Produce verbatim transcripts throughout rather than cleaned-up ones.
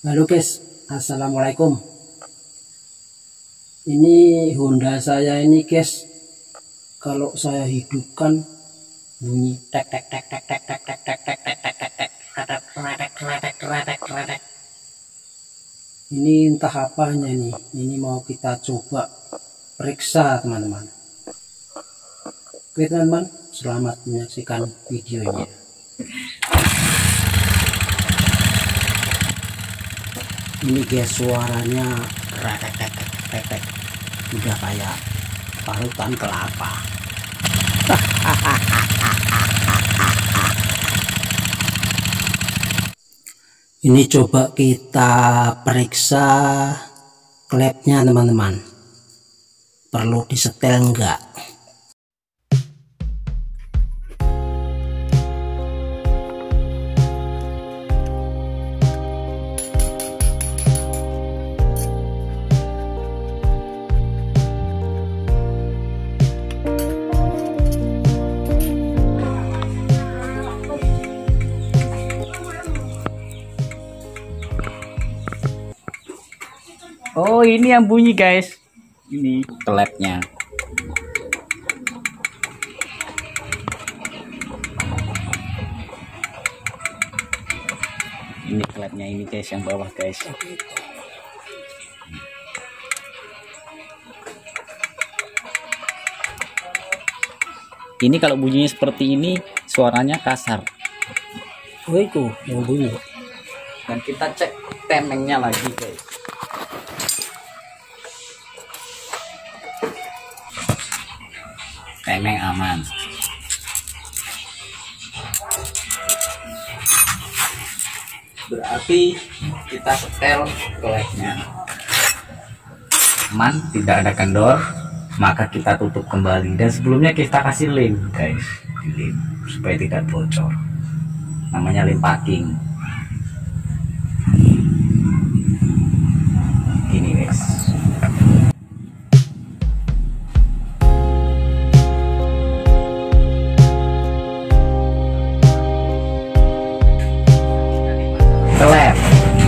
Halo guys, assalamualaikum. Ini Honda saya ini guys, kalau saya hidupkan bunyi tek tek tek tek tek tek tek tek tek tek tek tek tek kretek kretek kretek kretek. Ini entah apanya ini. Ini mau kita coba periksa teman-teman. Oke teman-teman, selamat menyaksikan videonya. Ini guys, suaranya kretek tek tek tek tek, udah kayak parutan kelapa. Ini coba kita periksa klepnya teman-teman, perlu disetel enggak. Oh, ini yang bunyi guys. Ini klepnya. Ini klepnya ini guys, yang bawah guys. Ini kalau bunyinya seperti ini, suaranya kasar. Oh itu yang bunyi. Dan kita cek temengnya lagi guys. Temeng aman. Berarti kita setel klepnya aman, tidak ada kendor, maka kita tutup kembali. Dan sebelumnya kita kasih lem guys, di lem supaya tidak bocor. Namanya lem packing. Gini guys. Klep.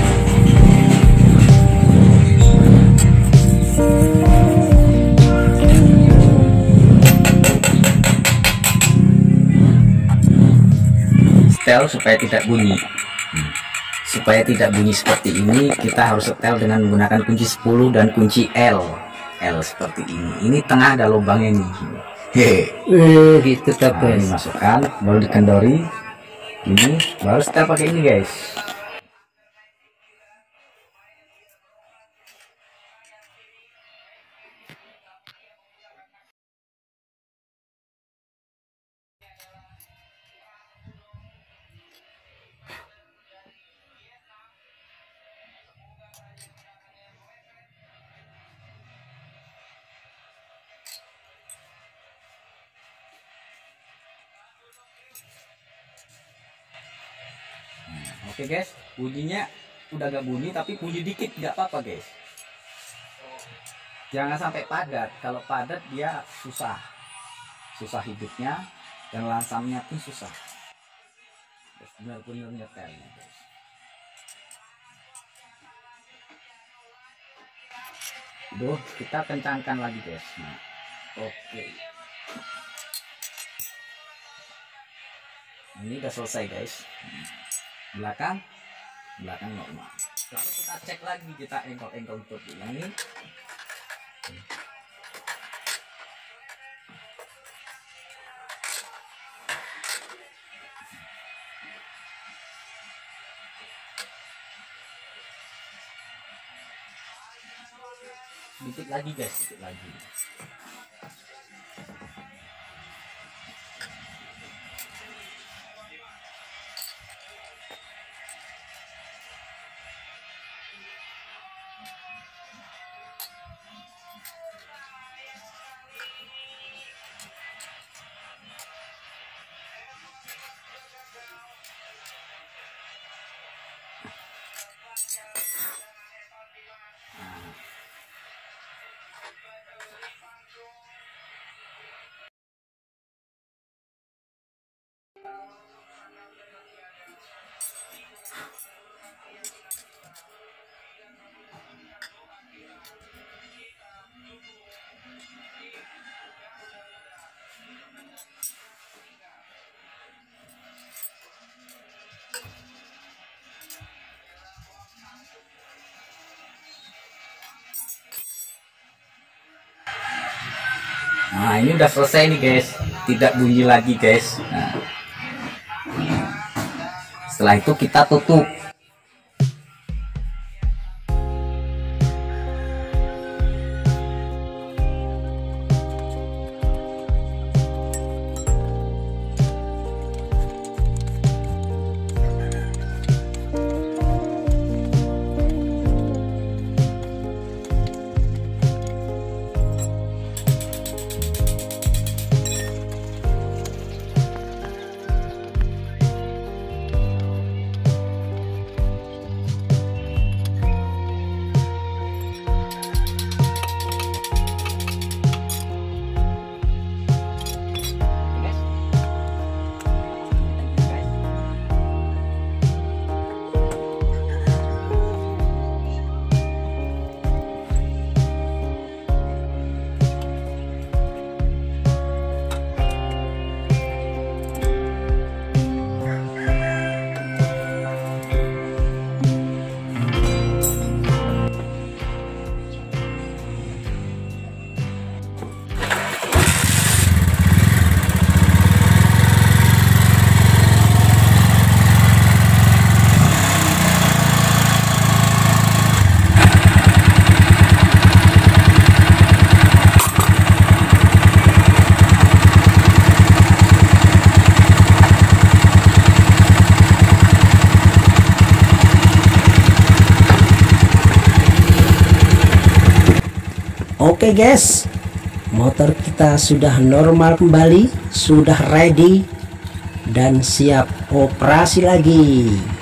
Setel supaya tidak bunyi. Supaya tidak bunyi seperti ini, kita harus setel dengan menggunakan kunci sepuluh dan kunci L. L seperti ini. Ini tengah ada lubangnya nih. Eh gitu Nah, guys. ini masukkan, baru dikendori. Ini baru setel pakai ini guys. Oke guys, bunyinya udah gak bunyi, tapi bunyi dikit nggak apa-apa guys. Jangan sampai padat. Kalau padat dia susah, susah hidupnya, dan lansamnya pun susah. Benar-benar nyetel guys. Duh, kita kencangkan lagi guys. Nah, oke. Ini udah selesai guys. Belakang belakang normal. Lalu kita cek lagi, kita engkol-engkol untuk ulangi. Sedikit lagi guys, sedikit lagi. Nah, ini udah selesai nih guys, tidak bunyi lagi guys. Nah, setelah itu kita tutup. Oke guys, motor kita sudah normal kembali, sudah ready dan siap operasi lagi.